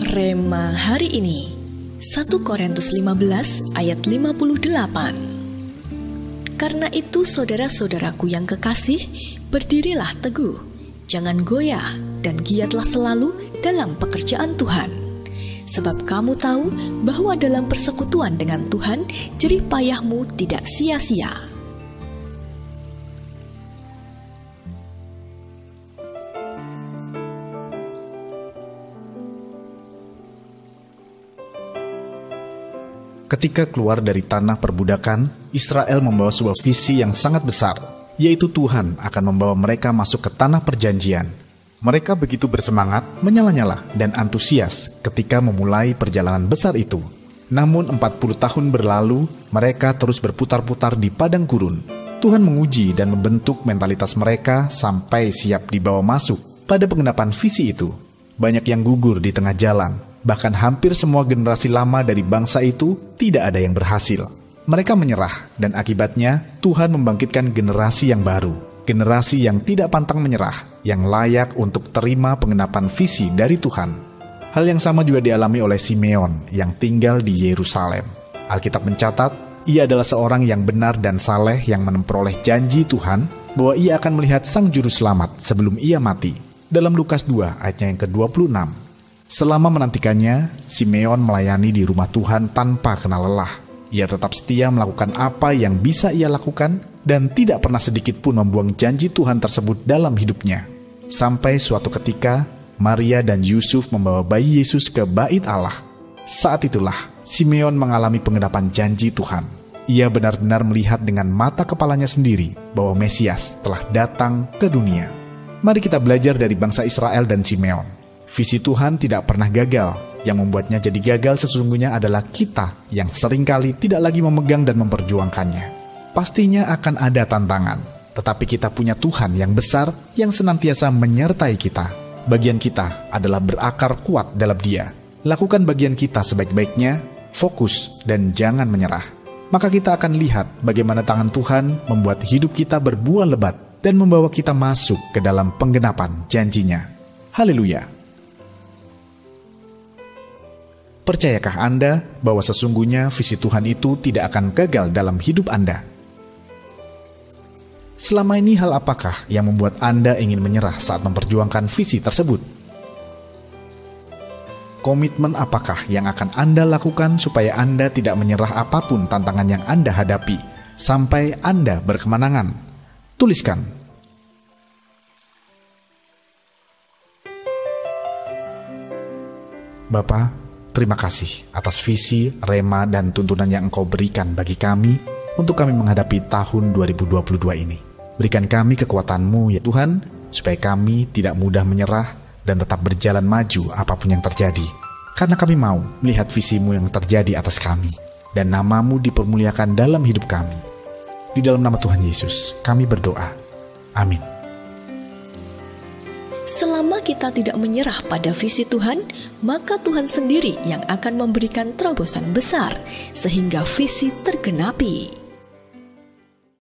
Rema hari ini 1 Korintus 15 ayat 58. Karena itu saudara-saudaraku yang kekasih, berdirilah teguh, jangan goyah dan giatlah selalu dalam pekerjaan Tuhan. Sebab kamu tahu bahwa dalam persekutuan dengan Tuhan, jerih payahmu tidak sia-sia. Ketika keluar dari tanah perbudakan, Israel membawa sebuah visi yang sangat besar, yaitu Tuhan akan membawa mereka masuk ke tanah perjanjian. Mereka begitu bersemangat, menyala-nyala, dan antusias ketika memulai perjalanan besar itu. Namun 40 tahun berlalu, mereka terus berputar-putar di padang gurun. Tuhan menguji dan membentuk mentalitas mereka sampai siap dibawa masuk pada penggenapan visi itu. Banyak yang gugur di tengah jalan. Bahkan hampir semua generasi lama dari bangsa itu tidak ada yang berhasil. Mereka menyerah dan akibatnya Tuhan membangkitkan generasi yang baru. Generasi yang tidak pantang menyerah, yang layak untuk terima penggenapan visi dari Tuhan. Hal yang sama juga dialami oleh Simeon yang tinggal di Yerusalem. Alkitab mencatat, ia adalah seorang yang benar dan saleh yang memperoleh janji Tuhan bahwa ia akan melihat Sang Juru Selamat sebelum ia mati. Dalam Lukas 2 ayatnya yang ke-26. Selama menantikannya, Simeon melayani di rumah Tuhan tanpa kenal lelah. Ia tetap setia melakukan apa yang bisa ia lakukan dan tidak pernah sedikit pun membuang janji Tuhan tersebut dalam hidupnya. Sampai suatu ketika, Maria dan Yusuf membawa bayi Yesus ke bait Allah. Saat itulah, Simeon mengalami penggenapan janji Tuhan. Ia benar-benar melihat dengan mata kepalanya sendiri bahwa Mesias telah datang ke dunia. Mari kita belajar dari bangsa Israel dan Simeon. Visi Tuhan tidak pernah gagal. Yang membuatnya jadi gagal sesungguhnya adalah kita yang seringkali tidak lagi memegang dan memperjuangkannya. Pastinya akan ada tantangan, tetapi kita punya Tuhan yang besar yang senantiasa menyertai kita. Bagian kita adalah berakar kuat dalam Dia. Lakukan bagian kita sebaik-baiknya, fokus dan jangan menyerah. Maka kita akan lihat bagaimana tangan Tuhan membuat hidup kita berbuah lebat dan membawa kita masuk ke dalam penggenapan janjinya. Haleluya! Percayakah Anda bahwa sesungguhnya visi Tuhan itu tidak akan gagal dalam hidup Anda? Selama ini hal apakah yang membuat Anda ingin menyerah saat memperjuangkan visi tersebut? Komitmen apakah yang akan Anda lakukan supaya Anda tidak menyerah apapun tantangan yang Anda hadapi, sampai Anda berkemenangan? Tuliskan. Bapa, terima kasih atas visi, rema, dan tuntunan yang Engkau berikan bagi kami untuk kami menghadapi tahun 2022 ini. Berikan kami kekuatan-Mu ya Tuhan, supaya kami tidak mudah menyerah dan tetap berjalan maju apapun yang terjadi. Karena kami mau melihat visi-Mu yang terjadi atas kami, dan nama-Mu dipermuliakan dalam hidup kami. Di dalam nama Tuhan Yesus, kami berdoa. Amin. Selama kita tidak menyerah pada visi Tuhan, maka Tuhan sendiri yang akan memberikan terobosan besar sehingga visi tergenapi.